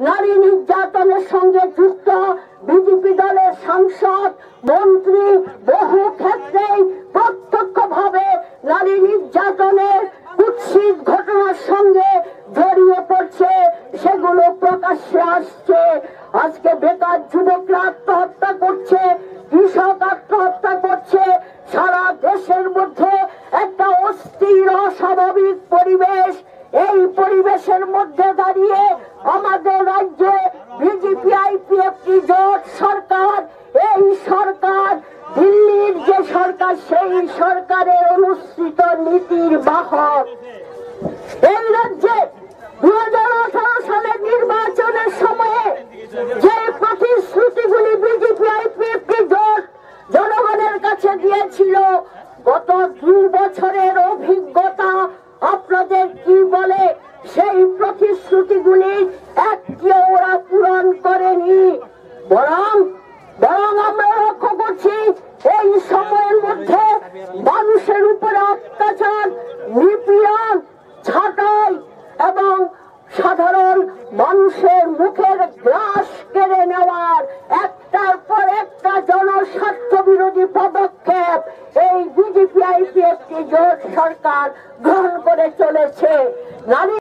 নারী নির্যাতনের সঙ্গে যুক্ত বিজেপি দলের সাংসদ মন্ত্রী বহু ক্ষেত্রেই প্রত্যক্ষভাবে নারী নির্যাতনের কুৎসিত ঘটনার সঙ্গে জড়িয়ে পড়ছে, সেগুলো প্রকাশ্যে আসছে। আজকে বেকার যুবকরা আত্মহত্যা করছে, কৃষক আত্মহত্যা করছে। সারা দেশের মধ্যে একটা অস্থির অস্বাভাবিক পরিবেশ। এই পরিবেশের মধ্যে দাঁড়িয়ে আমাদের রাজ্যে বিজেপি আইপিএফটি জোট সরকার, এই সরকার দিল্লির যে সরকার, সেই সরকারের অনুসৃত নীতির বাহক। এই রাজ্যে 2018 সালের নির্বাচনের সময়ে যে প্রতিশ্রুতিগুলি বিজেপি আইপিএফটি জোট জনগণের কাছে দিয়েছিল, গত 2 বছরের অভিজ্ঞতা আপনাদের কি বলে? সেই প্রতিশ্রুতিগুলি একটিও ওরা পূরণ করেনি। বরং আমরা লক্ষ্য করছি এই সময়ের মধ্যে মানুষের উপরে অত্যাচার, নিপীড়ন, ছাঁটাই এবং সাধারণ মানুষের মুখের গ্রাস কেড়ে নেওয়ার একটার পর একটা জনস্বার্থ বিরোধী পদক্ষেপ এই বিজেপি আইপিএফটি জোট সরকার গ্রহণ করে চলেছে। নারী